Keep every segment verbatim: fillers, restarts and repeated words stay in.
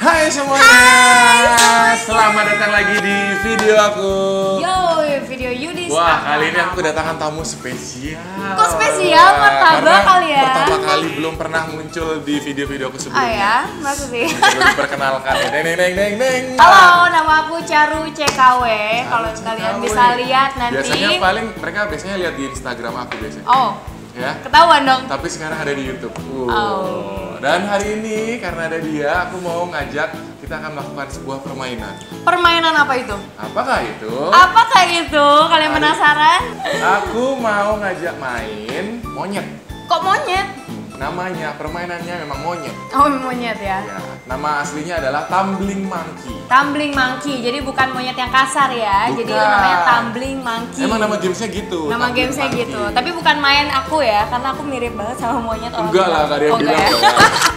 Hai semuanya, Hai, selamat datang lagi di video aku. Yo, video Yudi. Wah, kali ini aku kedatangan tamu spesial. Kok spesial? Martabak kali ya? Pertama kali belum pernah muncul di video-video aku sebelumnya. Ah ya, maksud sih. Belum diperkenalkan. Deng deng deng deng deng. Halo, nama aku Caru C K W. Kalau kalian bisa lihat nanti. Biasanya paling mereka biasanya lihat di Instagram aku biasanya. Oh. Ya. Ketahuan dong. Tapi sekarang ada di YouTube. Uh. Oh. Dan hari ini karena ada dia, aku mau ngajak kita akan melakukan sebuah permainan. Permainan apa itu? Apakah itu? Apakah itu? Kalian Hari- penasaran? Aku mau ngajak main monyet. Kok monyet? Namanya permainannya memang monyet. Oh, monyet ya. Ya, nama aslinya adalah tumbling monkey. Tumbling monkey. Jadi bukan monyet yang kasar ya. Bukan. Jadi namanya tumbling monkey. Emang nama gamesnya gitu. Nama tumbling gamesnya monkey. gitu. Tapi bukan main aku ya, karena aku mirip banget sama monyet orang. Enggak lah, gak ada yang Oh, bilang. enggak ya?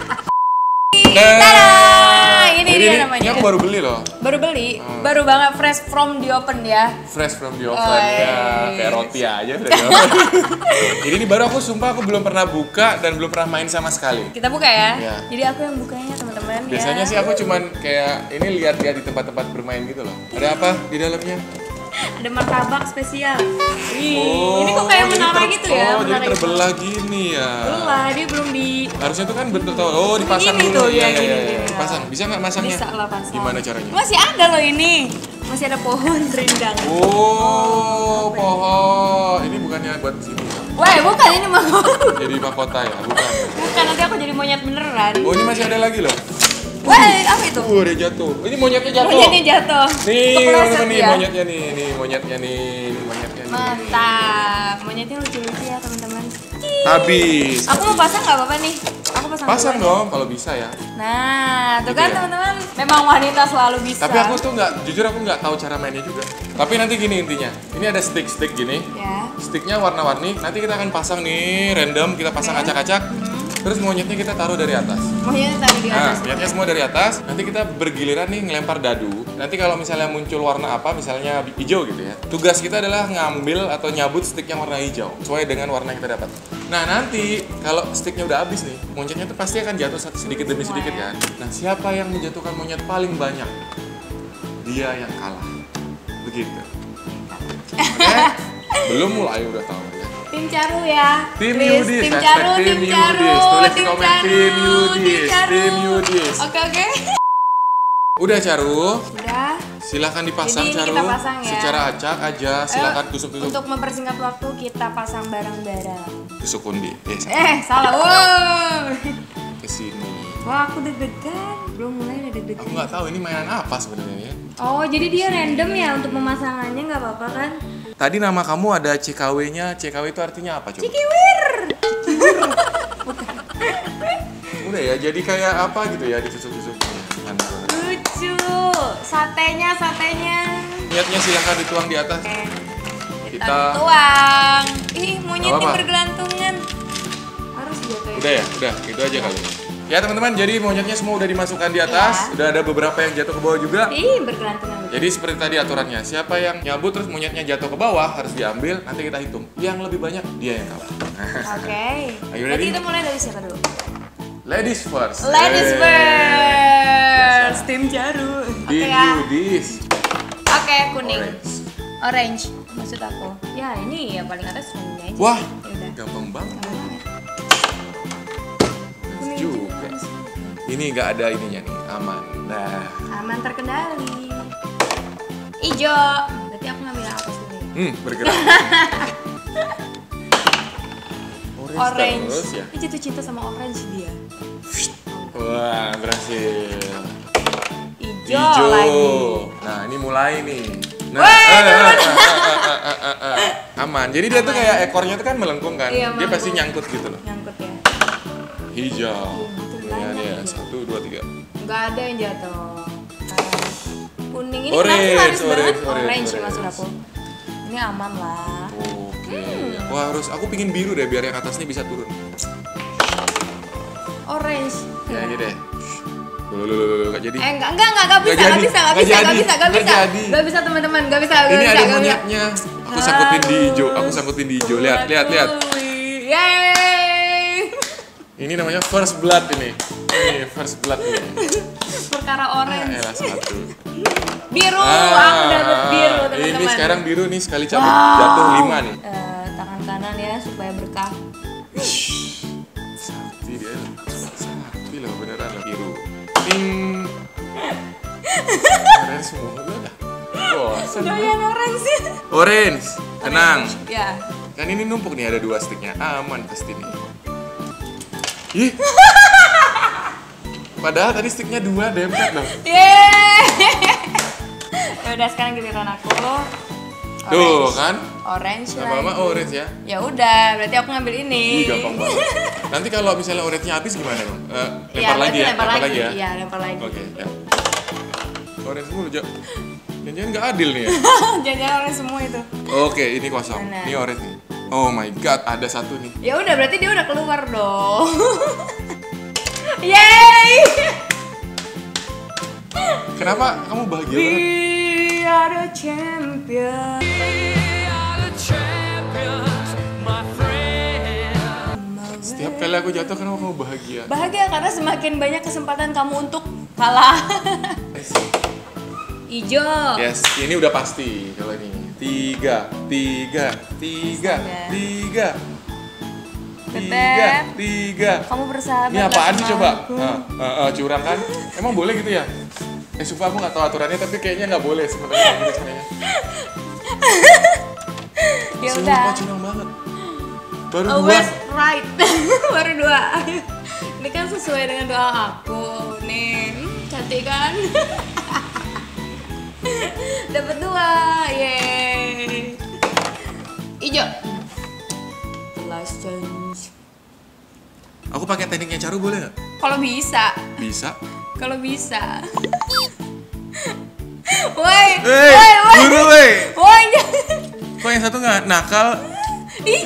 Nah, Tada! Ini jadi dia ini- namanya. Ini aku baru beli loh. Baru beli, Hmm. baru banget fresh from the open ya. Fresh from the oven Oh, ya, yes. kayak roti aja dari oven. Jadi ini baru aku sumpah aku belum pernah buka dan belum pernah main sama sekali. Kita buka ya. Ya. Jadi aku yang bukanya teman-teman ya. Biasanya sih aku cuman kayak ini lihat-lihat di tempat-tempat bermain gitu loh. Ada apa di dalamnya? Ada martabak spesial. Wih, Oh, ini kok kayak jadi menara ter- gitu ya, Oh, jadi menara gitu. terbelah gini ya. Belum lah, dia belum di Harusnya tuh kan bentuk tahu. Oh, dipasang Gini dulu. tuh, Iya, ya, iya, gini, iya. gini. Dipasang. Bisa nggak masangnya? bisa lah pasang. Gimana caranya? Masih ada loh ini. Masih ada pohon rindang. Oh, pohon. Ini bukannya buat sini. Wah, bukan ini mah. Jadi mahkota ya, bukan. Bukan, nanti aku jadi monyet beneran. Oh, ini masih ada lagi loh. Wah, apa itu? Uh, dia jatuh. Ini monyetnya jatuh. Monyetnya jatuh. Nih, Kepleset teman-teman nih ya. monyetnya nih, nih monyetnya nih, ini monyetnya nih. Mantap. Monyetnya lucu-lucu ya, teman-teman. Habis. Aku mau pasang nggak apa-apa nih? Aku pasang. Pasang duluan ya. dong kalau bisa ya. Nah, tuh Gitu kan ya? teman-teman. Memang wanita selalu bisa. Tapi aku tuh nggak, jujur aku nggak tahu cara mainnya juga. Tapi nanti gini intinya. Ini ada stick-stick gini. Ya. Sticknya warna-warni. Nanti kita akan pasang nih random. Kita pasang Oke. acak-acak. Terus monyetnya kita taruh dari atas. Monyetnya tadi di Nah, atas. monyetnya semua dari atas. Nanti kita bergiliran nih ngelempar dadu. Nanti kalau misalnya muncul warna apa, misalnya hijau gitu ya. Tugas kita adalah ngambil atau nyabut stick yang warna hijau sesuai dengan warna yang kita dapat. Nah, nanti kalau sticknya udah habis nih, monyetnya tuh pasti akan jatuh satu sedikit demi sedikit kan. Nah, siapa yang menjatuhkan monyet paling banyak? Dia yang kalah. Begitu. Oke? Belum mulai udah tahu ya. Tim Caru ya. Tim Please, Yudis, Tim hashtag Caru, tim tim Caru, Yudis. Tulis di tim komen Caru, tim Yudis, Caru. tim Yudis. Oke, oke. Udah Caru, Udah. silahkan dipasang Jadi ini Caru. kita pasang ya. Secara acak aja, silakan Eh, tusuk-tusuk. Untuk mempersingkat waktu kita pasang bareng-bareng. Tusuk undi. Eh, Eh, salah. Wow. ke sini. Wah, aku deg-degan. Belum mulai udah Aku deg-degan. nggak tahu ini mainan apa sebenarnya ya. Oh, jadi dia random ya untuk pemasangannya, nggak apa-apa kan? Tadi nama kamu ada C K W-nya. C K W itu artinya apa coba? Cikiwir. Udah ya, jadi kayak apa gitu ya ditusuk-tusuk. Mantap. Lucu. Satenya, satenya. Niatnya silahkan dituang di atas. Oke. Kita Kita- tuang. Ih, monyetnya apa-apa. bergelantungan. Harus jatuh ya. Udah ya, udah itu aja kali. Ya teman-teman, jadi monyetnya semua udah dimasukkan di atas. Iya. Udah ada beberapa yang jatuh ke bawah juga. Ih, bergelantungan. Jadi seperti tadi aturannya, siapa yang nyabut terus monyetnya jatuh ke bawah harus diambil, nanti kita hitung. Yang lebih banyak dia yang kalah. Oke. Are you Berarti ready? kita mulai dari siapa dulu? Ladies first. Ladies Eh, first. biasa. Tim Jaru. Oke Tim ya. Yudis. Oke, kuning. Orange. Orange. Maksud aku. Ya, ini ya paling atas kuning aja. Wah, Ya udah. gampang banget. Gampang banget. Kuning Juga. Ini nggak ada ininya nih, aman. Nah, Aman terkendali. Ijo. Berarti aku ngambil apa sih? hmm, bergerak. Orange, Orange. terus ya. Ini jatuh cinta sama orange dia. Wah, berhasil. Ijo, Hijau. lagi. Nah, ini mulai nih. Nah, Weh, eh, eh, eh, eh, eh, eh, eh. aman. Jadi dia tuh Aman. kayak ekornya tuh kan melengkung kan. Iya, Dia pasti melengkung. nyangkut gitu loh. Nyangkut ya. Hijau. Itu Ya, banyak nih ya. hijau. Satu, dua, tiga. Nggak ada yang jatuh. Nah, kuning ini Orange, kenapa sih laris orange, banget? orange, Orange, orange. maksud aku. Ini aman lah. Oke. Hmm. Aku harus, aku pingin biru deh biar yang atasnya bisa turun. Orange. Ya, ini deh. Loh, loh, loh, loh, nggak jadi. Eh enggak enggak enggak enggak bisa Nggak enggak jadi, bisa enggak nggak bisa enggak jadi, bisa enggak nggak bisa jadi. enggak bisa teman-teman enggak bisa enggak Ini bisa ada nggak bisa. monyetnya. Aku sangkutin di hijau. Aku sangkutin di hijau. Lihat, lihat, lihat. Yeay. Ini namanya first blood ini. Ini first blood ini. Perkara Ah, orange. elah satu. Biru, Ah, aku dapet biru teman-teman. Ini sekarang biru nih sekali cabut Wow. jatuh lima nih. Eh, tangan kanan ya supaya berkah. Sakti dia. Sakti loh beneran loh biru. Ting. Keren semua udah. Bosan. Doyan orange. Orange. Tenang. Ya. Kan ini numpuk nih ada dua sticknya. Aman pasti nih. Ih. Padahal tadi sticknya dua dempet loh. Yeay. Ya udah sekarang giliran aku. Tuh kan? Orange Lama-lama lagi. orange ya. Ya udah, berarti aku ngambil ini. Ih, gampang banget. Nanti kalau misalnya orange-nya habis gimana dong? Eh, lempar Iya, lagi berarti ya? lempar lagi. ya? Iya, lempar lagi. Oke, ya. Orange mulu, Jo. Jangan-jangan nggak adil nih ya? Jangan-jangan orange semua itu. Oke, ini kosong. Mana? Ini orange nih. Oh my god, ada satu nih. Ya udah, berarti dia udah keluar dong. Yeay! Kenapa kamu bahagia banget? We are the champion. Setiap kali aku jatuh, kenapa kamu bahagia? Bahagia karena semakin banyak kesempatan kamu untuk kalah. Ijo. Yes, ini udah pasti kalau ini. Tiga, tiga, tiga, Sabar. tiga, tiga, Bebek. tiga. Kamu bersahabat. Ini apaan sama sih coba? aku. Nah, uh, uh, curang kan? Emang boleh gitu ya? Eh, sumpah aku nggak tahu aturannya, tapi kayaknya nggak boleh sebenarnya gitu sebenarnya. Ya Sumpah, udah. curang banget. Baru dua. Always right. Baru dua. Ini kan sesuai dengan doa aku. Nih, hmm, cantik kan? Dapat dua. Yeay. Ijo. Last chance. Aku pakai tekniknya Caru boleh nggak? Kalau bisa. Bisa. Kalau bisa. Woi, Hei, woi, woi. buru woi. Woi, jangan. Kok yang satu nggak nakal? Ih,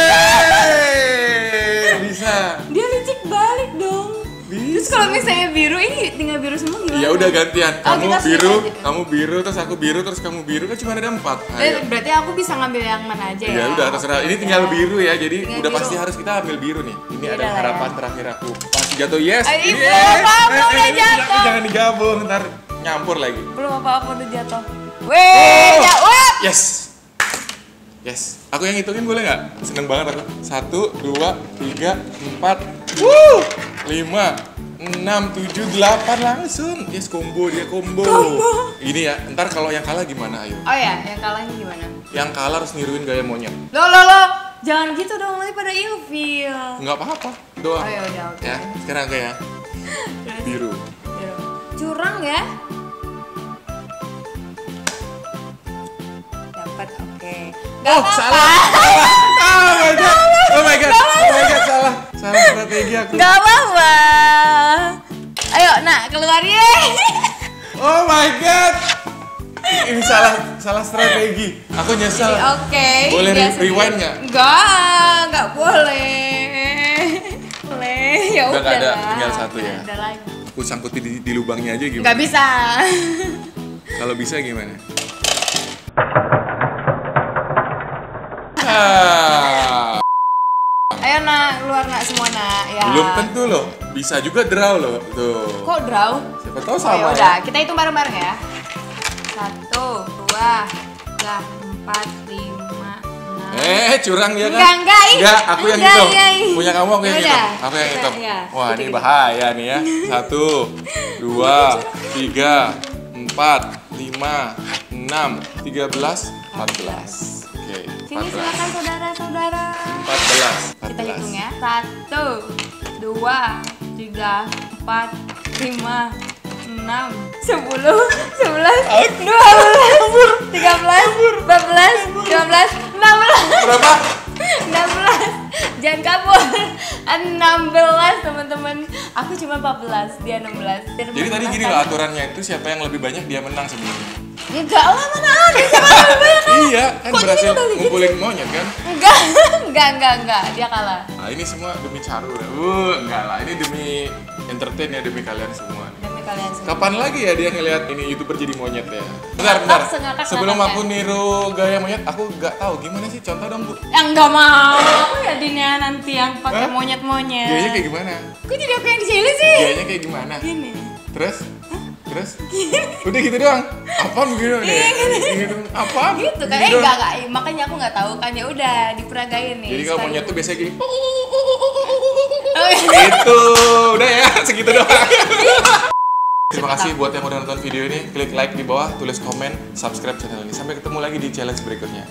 Yeay! Bisa. dia licik balik dong. Terus kalau misalnya biru, ini tinggal biru semua gimana? Ya udah gantian. Oh, Kamu kita biru, switch aja. kamu biru, terus aku biru, terus kamu biru kan cuma ada empat. Eh, Ayo. berarti aku bisa ngambil yang mana aja ya? Ya udah terserah. Ini Oke, tinggal ya. biru ya. Jadi Tinggal udah biru. pasti harus kita ambil biru nih. Ini Ya ada udah lah harapan ya. terakhir aku. Pasti jatuh yes. Ay, Ini, belum apa-apa, eh, eh, udah eh, jatuh. Jangan digabung, ntar nyampur lagi. Belum apa-apa udah jatuh. Weh, Oh. ya, wah. Yes. Yes. Aku yang hitungin boleh nggak? Seneng banget aku. Satu, dua, tiga, empat, wuh, lima, enam, tujuh, delapan langsung. Yes, combo dia combo. Ini ya. Ntar kalau yang kalah gimana? Ayo. Oh ya, yang kalahnya gimana? Yang kalah harus niruin gaya monyet. Lo lo lo, jangan gitu dong, nanti pada ilfil. Nggak apa-apa. Doang. Oh ya udah, oke. Ya. Sekarang aku ya. Biru. Biru. Curang ya? Dapat, oke. Gak Oh, apa-apa. salah. Oh my god. Oh my god. Oh my god, salah. Salah strategi aku. Gak apa-apa. Ayo, nak keluar ye. Oh my god. Ini salah salah strategi. Aku nyesel. Oke. Boleh dia re- sendiri. rewind nggak? Enggak, enggak boleh. Boleh, ya Udah udah. nggak ada, lah. tinggal satu ya. Nggak ada lagi. Aku sangkutin di, di lubangnya aja gimana? Nggak bisa. Kalau bisa gimana? Ah, Ayo nak, keluar nak semua nak. Ya. belum tentu loh. Bisa juga draw loh. Tuh. Kok draw? Siapa tahu Oh, sama. ya udah, kita hitung bareng-bareng ya. Satu, dua, tiga, empat, lima, enam. Eh, curang dia kan? Enggak, enggak, ih. Enggak, aku yang Enggak, hitung. iya, ih. Punya kamu aku yang Ya hitung. udah. Aku yang Kita- hitung. iya, Wah, gitu, ini gitu. bahaya nih ya. Satu, dua, tiga, empat, lima, enam, tiga belas, empat belas. Oke, Sini empat belas. silakan saudara-saudara. Empat belas. Empat Kita belas. hitung ya. Satu, dua, tiga, empat, lima, enam, sepuluh, sebelas, dua belas, tiga belas, empat belas, lima belas, enam belas, Berapa? enam belas. Jangan kabur. enam belas teman-teman. Aku cuma empat belas, dia enam belas. Jadi tadi gini loh aturannya itu siapa yang lebih banyak dia menang sebenarnya. Enggak lah, mana ada siapa yang lebih banyak. Iya, kan Kok jadi berhasil udah gitu? ngumpulin monyet kan? Enggak, enggak, enggak, enggak. Dia kalah. Nah, ini semua demi Caru. Uh, enggak lah, ini demi entertain ya, demi kalian semua. Demi kalian semua. Kapan lagi ya dia ngelihat ini YouTuber jadi monyet ya? Bentar, bentar. Ngakak, sengakak, Sebelum ngakaknya. aku niru gaya monyet, aku nggak tahu gimana sih contoh dong, Bu. Yang enggak mau. Ya Dinia nanti yang pakai Hah? monyet-monyet. Gayanya kayak gimana? Kok jadi aku yang di sini sih? Gayanya kayak gimana? Gini. Terus Terus? Udah gitu doang. Apaan begini doang nih? Gitu. Apaan? Gitu kan? Eh enggak enggak, makanya aku nggak tahu kan, ya udah diperagain nih. Jadi kalau sekali. monyet tuh biasanya gini. Gitu. Udah ya, segitu doang. Terima kasih buat yang udah nonton video ini. Klik like di bawah, tulis komen, subscribe channel ini. Sampai ketemu lagi di challenge berikutnya.